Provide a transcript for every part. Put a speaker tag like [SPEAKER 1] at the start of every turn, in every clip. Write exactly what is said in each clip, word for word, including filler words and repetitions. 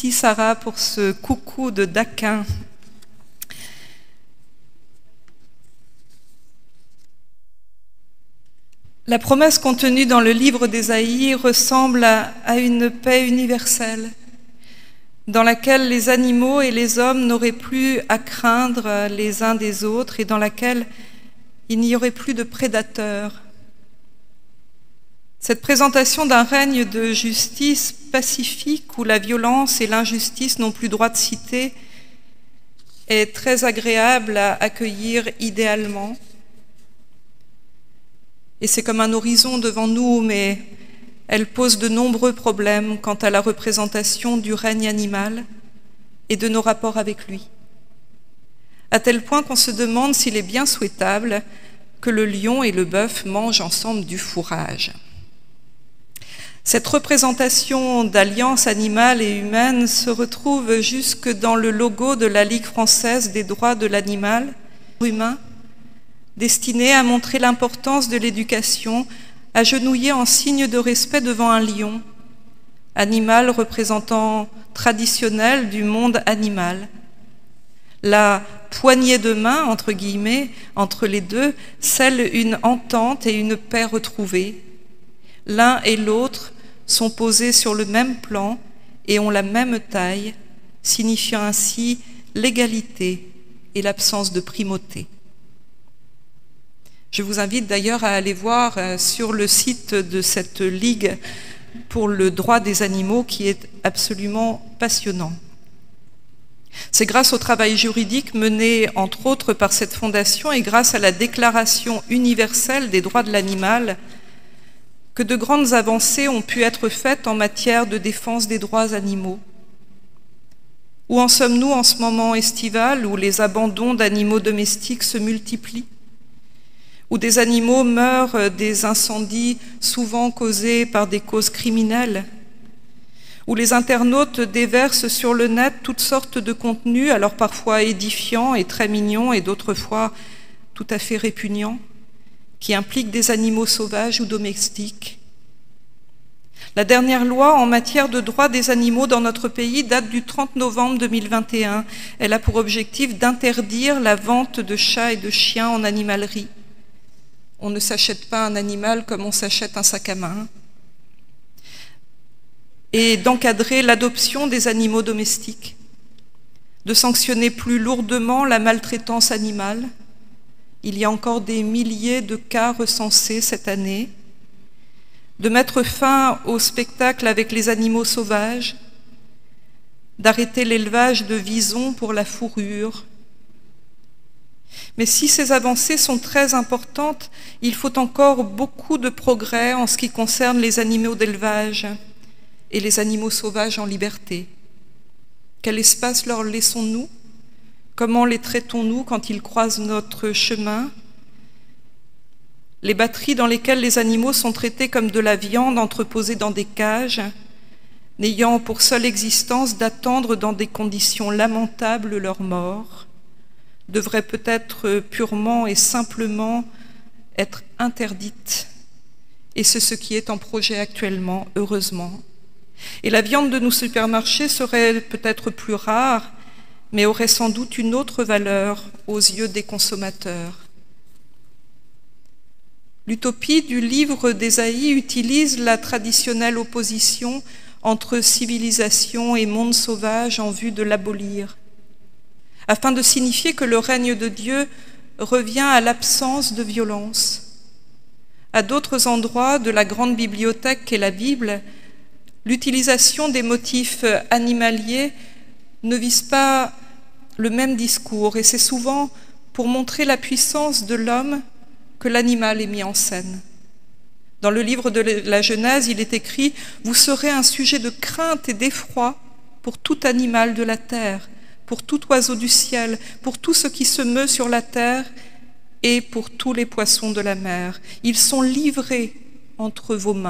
[SPEAKER 1] Merci Sarah pour ce coucou de Daquin. La promesse contenue dans le livre d'Ésaïe ressemble à, à une paix universelle, dans laquelle les animaux et les hommes n'auraient plus à craindre les uns des autres et dans laquelle il n'y aurait plus de prédateurs. Cette présentation d'un règne de justice pacifique où la violence et l'injustice n'ont plus droit de citer est très agréable à accueillir idéalement. Et c'est comme un horizon devant nous, mais elle pose de nombreux problèmes quant à la représentation du règne animal et de nos rapports avec lui. À tel point qu'on se demande s'il est bien souhaitable que le lion et le bœuf mangent ensemble du fourrage. Cette représentation d'alliance animale et humaine se retrouve jusque dans le logo de la Ligue française des droits de l'animal humain, destiné à montrer l'importance de l'éducation, agenouillé en signe de respect devant un lion, animal représentant traditionnel du monde animal. La poignée de main, entre guillemets, entre les deux, scelle une entente et une paix retrouvée. L'un et l'autre sont posés sur le même plan et ont la même taille, signifiant ainsi l'égalité et l'absence de primauté. Je vous invite d'ailleurs à aller voir sur le site de cette Ligue pour le droit des animaux qui est absolument passionnant. C'est grâce au travail juridique mené entre autres par cette fondation et grâce à la Déclaration universelle des droits de l'animal que de grandes avancées ont pu être faites en matière de défense des droits animaux. Où en sommes-nous en ce moment estival où les abandons d'animaux domestiques se multiplient, où des animaux meurent des incendies souvent causés par des causes criminelles, où les internautes déversent sur le net toutes sortes de contenus, alors parfois édifiants et très mignons et d'autres fois tout à fait répugnants, qui impliquent des animaux sauvages ou domestiques. La dernière loi en matière de droits des animaux dans notre pays date du trente novembre deux mille vingt et un. Elle a pour objectif d'interdire la vente de chats et de chiens en animalerie. On ne s'achète pas un animal comme on s'achète un sac à main. Et d'encadrer l'adoption des animaux domestiques, de sanctionner plus lourdement la maltraitance animale. Il y a encore des milliers de cas recensés cette année, de mettre fin au spectacle avec les animaux sauvages, d'arrêter l'élevage de visons pour la fourrure. Mais si ces avancées sont très importantes, il faut encore beaucoup de progrès en ce qui concerne les animaux d'élevage et les animaux sauvages en liberté. Quel espace leur laissons-nous ? Comment les traitons-nous quand ils croisent notre chemin? Les batteries dans lesquelles les animaux sont traités comme de la viande entreposée dans des cages, n'ayant pour seule existence d'attendre dans des conditions lamentables leur mort, devraient peut-être purement et simplement être interdites. Et c'est ce qui est en projet actuellement, heureusement. Et la viande de nos supermarchés serait peut-être plus rare, mais aurait sans doute une autre valeur aux yeux des consommateurs. L'utopie du livre d'Ésaïe utilise la traditionnelle opposition entre civilisation et monde sauvage en vue de l'abolir, afin de signifier que le règne de Dieu revient à l'absence de violence. À d'autres endroits de la grande bibliothèque qu'est la Bible, l'utilisation des motifs animaliers ne vise pas le même discours, et c'est souvent pour montrer la puissance de l'homme que l'animal est mis en scène. Dans le livre de la Genèse, il est écrit « Vous serez un sujet de crainte et d'effroi pour tout animal de la terre, pour tout oiseau du ciel, pour tout ce qui se meut sur la terre et pour tous les poissons de la mer. Ils sont livrés entre vos mains. »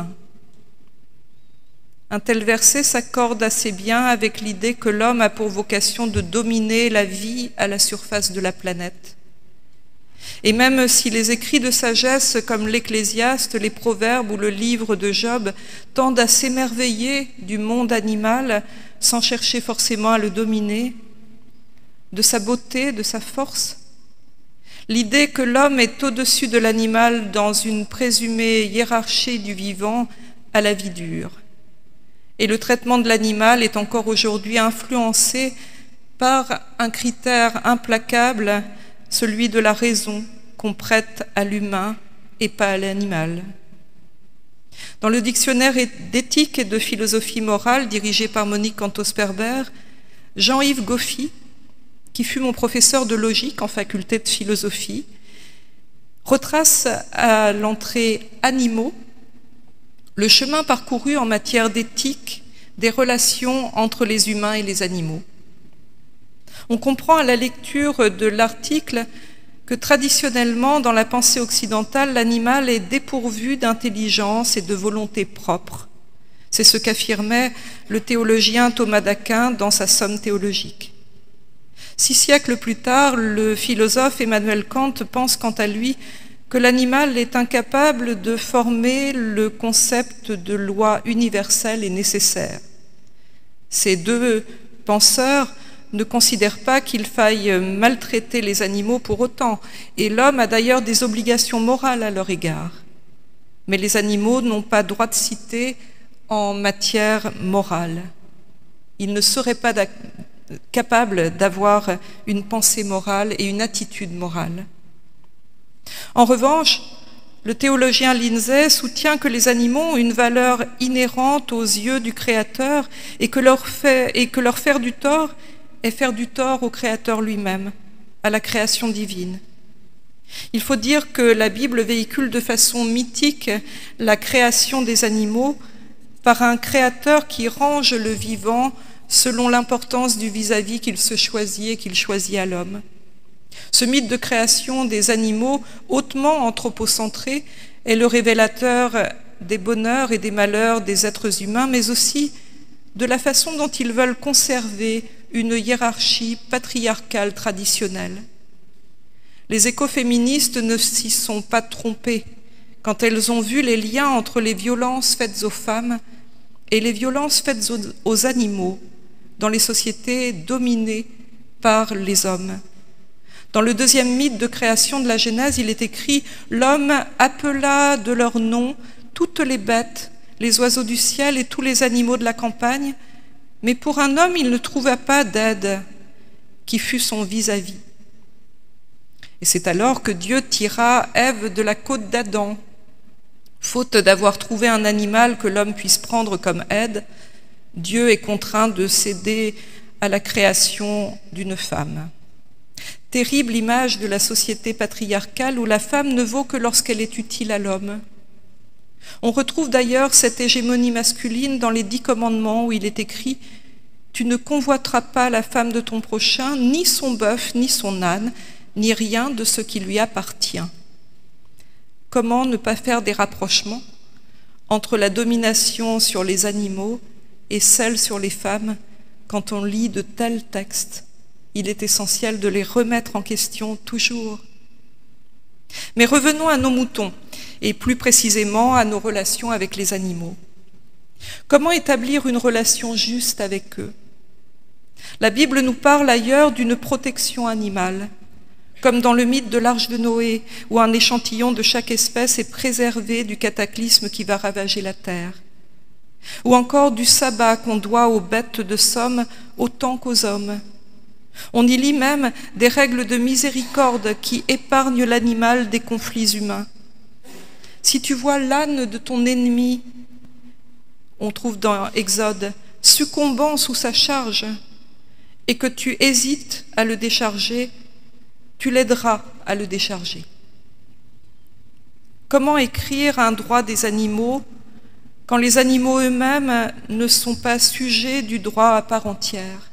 [SPEAKER 1] Un tel verset s'accorde assez bien avec l'idée que l'homme a pour vocation de dominer la vie à la surface de la planète. Et même si les écrits de sagesse comme l'Ecclésiaste, les Proverbes ou le livre de Job tendent à s'émerveiller du monde animal sans chercher forcément à le dominer, de sa beauté, de sa force, l'idée que l'homme est au-dessus de l'animal dans une présumée hiérarchie du vivant a la vie dure. Et le traitement de l'animal est encore aujourd'hui influencé par un critère implacable, celui de la raison qu'on prête à l'humain et pas à l'animal. Dans le dictionnaire d'éthique et de philosophie morale dirigé par Monique Cantos-Perber, Jean-Yves Goffy, qui fut mon professeur de logique en faculté de philosophie, retrace à l'entrée animaux le chemin parcouru en matière d'éthique des relations entre les humains et les animaux. On comprend à la lecture de l'article que traditionnellement, dans la pensée occidentale, l'animal est dépourvu d'intelligence et de volonté propre. C'est ce qu'affirmait le théologien Thomas d'Aquin dans sa Somme théologique. Six siècles plus tard, le philosophe Emmanuel Kant pense quant à lui que l'animal est incapable de former le concept de loi universelle et nécessaire. Ces deux penseurs ne considèrent pas qu'il faille maltraiter les animaux pour autant, et l'homme a d'ailleurs des obligations morales à leur égard. Mais les animaux n'ont pas droit de cité en matière morale. Ils ne seraient pas capables d'avoir une pensée morale et une attitude morale. En revanche, le théologien Lindsay soutient que les animaux ont une valeur inhérente aux yeux du Créateur et que leur, fait, et que leur faire du tort est faire du tort au Créateur lui-même, à la création divine. Il faut dire que la Bible véhicule de façon mythique la création des animaux par un Créateur qui range le vivant selon l'importance du vis-à-vis qu'il se choisit et qu'il choisit à l'homme. Ce mythe de création des animaux hautement anthropocentré est le révélateur des bonheurs et des malheurs des êtres humains, mais aussi de la façon dont ils veulent conserver une hiérarchie patriarcale traditionnelle. Les écoféministes ne s'y sont pas trompées quand elles ont vu les liens entre les violences faites aux femmes et les violences faites aux, aux animaux dans les sociétés dominées par les hommes. Dans le deuxième mythe de création de la Genèse, il est écrit « L'homme appela de leur nom toutes les bêtes, les oiseaux du ciel et tous les animaux de la campagne, mais pour un homme, il ne trouva pas d'aide qui fût son vis-à-vis. » Et c'est alors que Dieu tira Ève de la côte d'Adam. Faute d'avoir trouvé un animal que l'homme puisse prendre comme aide, Dieu est contraint de céder à la création d'une femme. Terrible image de la société patriarcale où la femme ne vaut que lorsqu'elle est utile à l'homme. On retrouve d'ailleurs cette hégémonie masculine dans les dix commandements où il est écrit « Tu ne convoiteras pas la femme de ton prochain, ni son bœuf, ni son âne, ni rien de ce qui lui appartient. » Comment ne pas faire des rapprochements entre la domination sur les animaux et celle sur les femmes quand on lit de tels textes? Il est essentiel de les remettre en question toujours. Mais revenons à nos moutons, et plus précisément à nos relations avec les animaux. Comment établir une relation juste avec eux? La Bible nous parle ailleurs d'une protection animale, comme dans le mythe de l'Arche de Noé, où un échantillon de chaque espèce est préservé du cataclysme qui va ravager la terre, ou encore du sabbat qu'on doit aux bêtes de somme autant qu'aux hommes. On y lit même des règles de miséricorde qui épargnent l'animal des conflits humains. Si tu vois l'âne de ton ennemi, on trouve dans Exode, succombant sous sa charge, et que tu hésites à le décharger, tu l'aideras à le décharger. Comment écrire un droit des animaux quand les animaux eux-mêmes ne sont pas sujets du droit à part entière?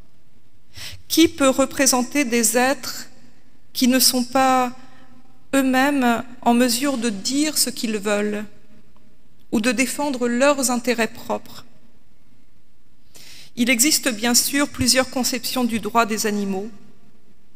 [SPEAKER 1] Qui peut représenter des êtres qui ne sont pas eux-mêmes en mesure de dire ce qu'ils veulent ou de défendre leurs intérêts propres? Il existe bien sûr plusieurs conceptions du droit des animaux.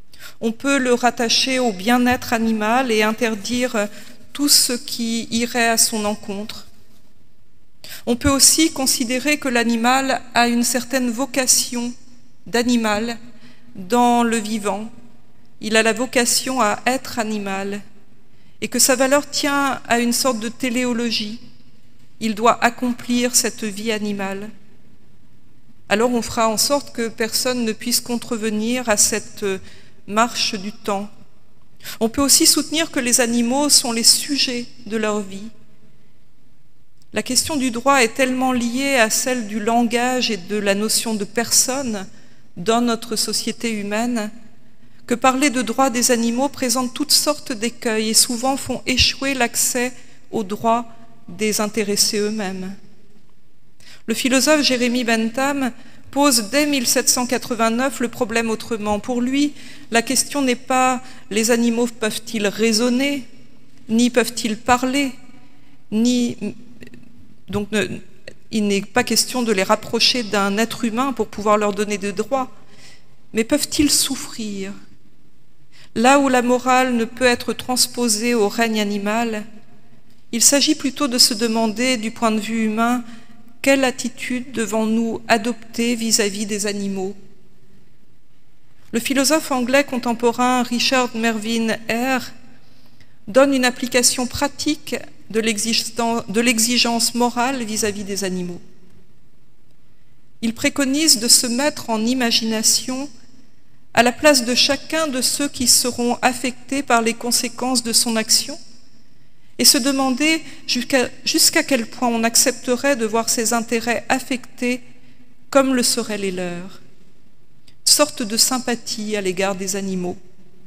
[SPEAKER 1] On peut le rattacher au bien-être animal et interdire tout ce qui irait à son encontre. On peut aussi considérer que l'animal a une certaine vocation d'animal dans le vivant. Il a la vocation à être animal et que sa valeur tient à une sorte de téléologie. Il doit accomplir cette vie animale. Alors on fera en sorte que personne ne puisse contrevenir à cette marche du temps. On peut aussi soutenir que les animaux sont les sujets de leur vie. La question du droit est tellement liée à celle du langage et de la notion de personne dans notre société humaine que parler de droit des animaux présente toutes sortes d'écueils et souvent font échouer l'accès aux droits des intéressés eux-mêmes. Le philosophe Jérémie Bentham pose dès mille sept cent quatre-vingt-neuf le problème autrement. Pour lui, la question n'est pas « les animaux peuvent-ils raisonner ?» ni « peuvent-ils parler ?» ni donc il n'est pas question de les rapprocher d'un être humain pour pouvoir leur donner des droits, mais peuvent-ils souffrir? Là où la morale ne peut être transposée au règne animal, il s'agit plutôt de se demander, du point de vue humain, quelle attitude devons-nous adopter vis-à-vis des animaux? Le philosophe anglais contemporain Richard Mervyn Hare donne une application pratique de l'exigence morale vis-à-vis des animaux. Il préconise de se mettre en imagination à la place de chacun de ceux qui seront affectés par les conséquences de son action et se demander jusqu'à jusqu'à quel point on accepterait de voir ses intérêts affectés comme le seraient les leurs. Une sorte de sympathie à l'égard des animaux.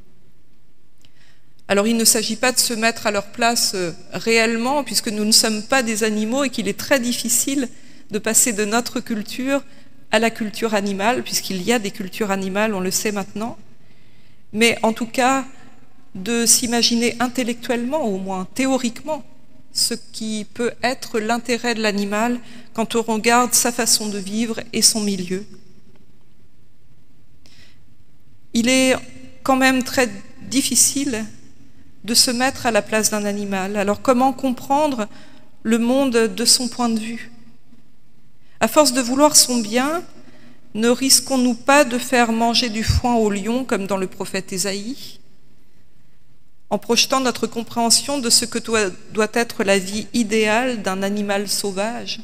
[SPEAKER 1] Alors il ne s'agit pas de se mettre à leur place réellement, puisque nous ne sommes pas des animaux et qu'il est très difficile de passer de notre culture à la culture animale, puisqu'il y a des cultures animales, on le sait maintenant, mais en tout cas de s'imaginer intellectuellement, au moins théoriquement, ce qui peut être l'intérêt de l'animal quand on regarde sa façon de vivre et son milieu. Il est quand même très difficile de se mettre à la place d'un animal. Alors comment comprendre le monde de son point de vue? À force de vouloir son bien, ne risquons-nous pas de faire manger du foin au lion comme dans le prophète Ésaïe, en projetant notre compréhension de ce que doit, doit être la vie idéale d'un animal sauvage,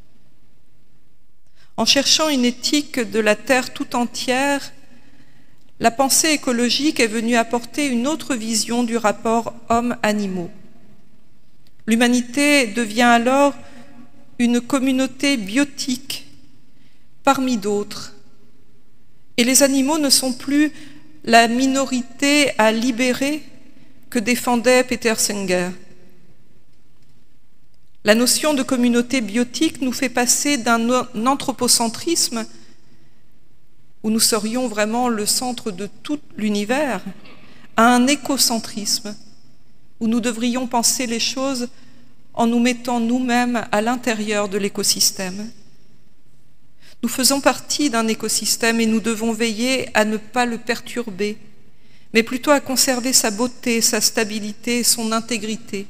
[SPEAKER 1] en cherchant une éthique de la terre tout entière? La pensée écologique est venue apporter une autre vision du rapport homme-animaux. L'humanité devient alors une communauté biotique parmi d'autres. Et les animaux ne sont plus la minorité à libérer que défendait Peter Singer. La notion de communauté biotique nous fait passer d'un anthropocentrisme où nous serions vraiment le centre de tout l'univers, à un écocentrisme, où nous devrions penser les choses en nous mettant nous-mêmes à l'intérieur de l'écosystème. Nous faisons partie d'un écosystème et nous devons veiller à ne pas le perturber, mais plutôt à conserver sa beauté, sa stabilité et son intégrité.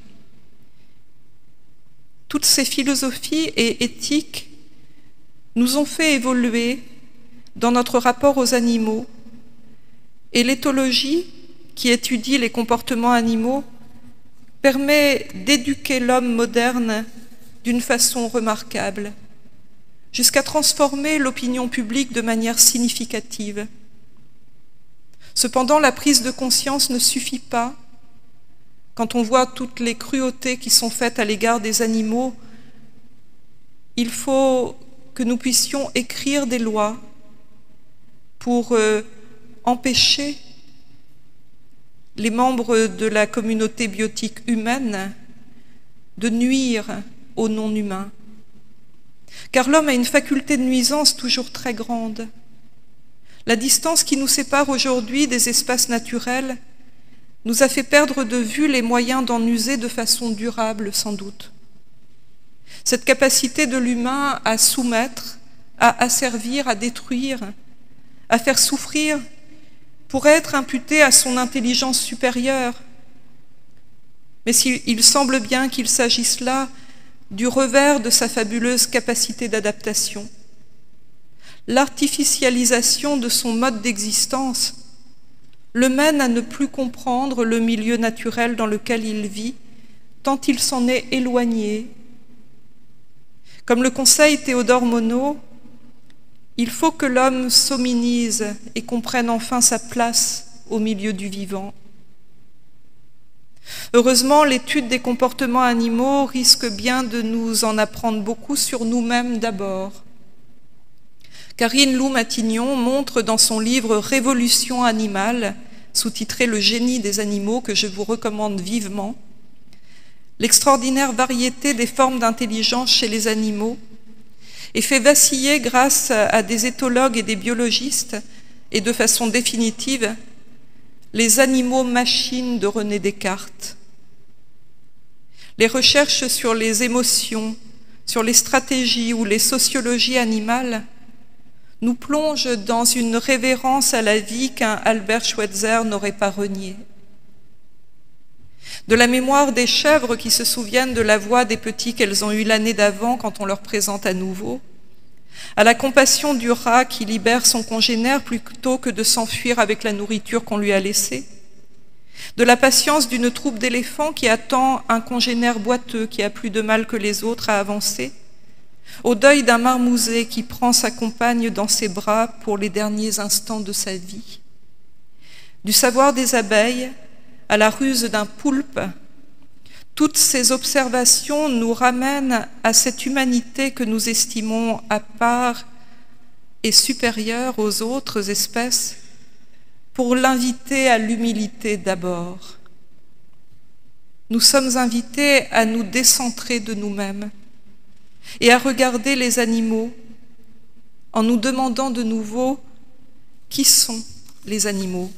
[SPEAKER 1] Toutes ces philosophies et éthiques nous ont fait évoluer dans notre rapport aux animaux, et l'éthologie, qui étudie les comportements animaux, permet d'éduquer l'homme moderne d'une façon remarquable, jusqu'à transformer l'opinion publique de manière significative. Cependant, la prise de conscience ne suffit pas. Quand on voit toutes les cruautés qui sont faites à l'égard des animaux, il faut que nous puissions écrire des lois pour euh, empêcher les membres de la communauté biotique humaine de nuire aux non-humains. Car l'homme a une faculté de nuisance toujours très grande. La distance qui nous sépare aujourd'hui des espaces naturels nous a fait perdre de vue les moyens d'en user de façon durable, sans doute. Cette capacité de l'humain à soumettre, à asservir, à détruire, à faire souffrir, pourrait être imputé à son intelligence supérieure. Mais il semble bien qu'il s'agisse là du revers de sa fabuleuse capacité d'adaptation. L'artificialisation de son mode d'existence le mène à ne plus comprendre le milieu naturel dans lequel il vit, tant il s'en est éloigné. Comme le conseille Théodore Monod, il faut que l'homme s'hominise et comprenne enfin sa place au milieu du vivant. Heureusement, l'étude des comportements animaux risque bien de nous en apprendre beaucoup sur nous-mêmes d'abord. Karine Lou-Matignon montre dans son livre « Révolution animale », sous-titré « Le génie des animaux » que je vous recommande vivement, l'extraordinaire variété des formes d'intelligence chez les animaux et fait vaciller grâce à des éthologues et des biologistes, et de façon définitive, les animaux-machines de René Descartes. Les recherches sur les émotions, sur les stratégies ou les sociologies animales nous plongent dans une révérence à la vie qu'un Albert Schweitzer n'aurait pas reniée. De la mémoire des chèvres qui se souviennent de la voix des petits qu'elles ont eue l'année d'avant quand on leur présente à nouveau, à la compassion du rat qui libère son congénère plutôt que de s'enfuir avec la nourriture qu'on lui a laissée, de la patience d'une troupe d'éléphants qui attend un congénère boiteux qui a plus de mal que les autres à avancer, au deuil d'un marmousé qui prend sa compagne dans ses bras pour les derniers instants de sa vie, du savoir des abeilles à la ruse d'un poulpe. Toutes ces observations nous ramènent à cette humanité que nous estimons à part et supérieure aux autres espèces pour l'inviter à l'humilité d'abord. Nous sommes invités à nous décentrer de nous-mêmes et à regarder les animaux en nous demandant de nouveau qui sont les animaux.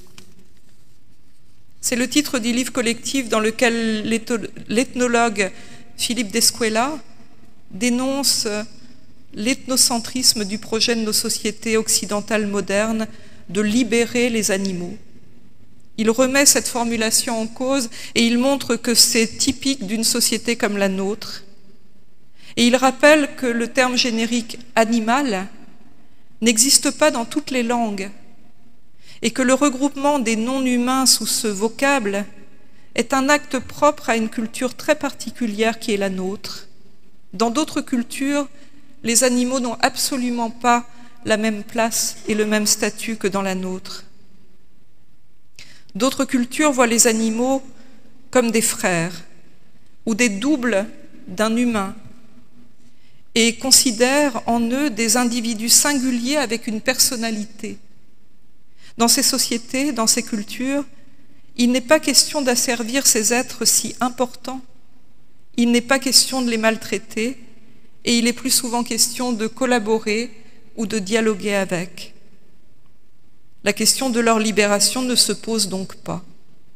[SPEAKER 1] C'est le titre du livre collectif dans lequel l'ethnologue Philippe Descuela dénonce l'ethnocentrisme du projet de nos sociétés occidentales modernes de libérer les animaux. Il remet cette formulation en cause et il montre que c'est typique d'une société comme la nôtre. Et il rappelle que le terme générique « animal » n'existe pas dans toutes les langues et que le regroupement des non-humains sous ce vocable est un acte propre à une culture très particulière qui est la nôtre. Dans d'autres cultures, les animaux n'ont absolument pas la même place et le même statut que dans la nôtre. D'autres cultures voient les animaux comme des frères ou des doubles d'un humain et considèrent en eux des individus singuliers avec une personnalité. Dans ces sociétés, dans ces cultures, il n'est pas question d'asservir ces êtres si importants, il n'est pas question de les maltraiter, et il est plus souvent question de collaborer ou de dialoguer avec. La question de leur libération ne se pose donc pas.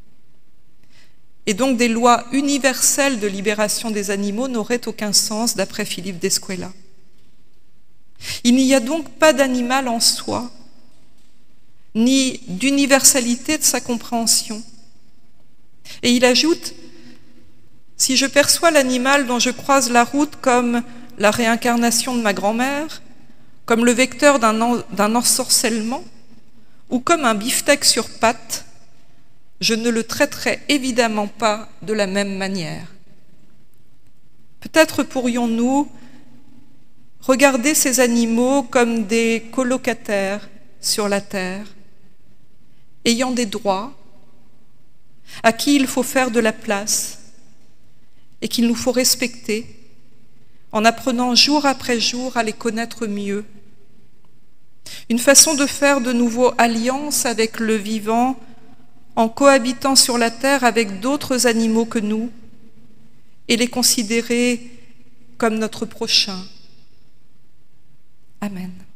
[SPEAKER 1] Et donc des lois universelles de libération des animaux n'auraient aucun sens d'après Philippe Descuela. Il n'y a donc pas d'animal en soi, ni d'universalité de sa compréhension. Et il ajoute, si je perçois l'animal dont je croise la route comme la réincarnation de ma grand-mère, comme le vecteur d'un ensorcellement, ou comme un beefsteak sur pattes, je ne le traiterai évidemment pas de la même manière. Peut-être pourrions-nous regarder ces animaux comme des colocataires sur la terre, ayant des droits, à qui il faut faire de la place et qu'il nous faut respecter, en apprenant jour après jour à les connaître mieux. Une façon de faire de nouveau alliance avec le vivant en cohabitant sur la terre avec d'autres animaux que nous et les considérer comme notre prochain. Amen.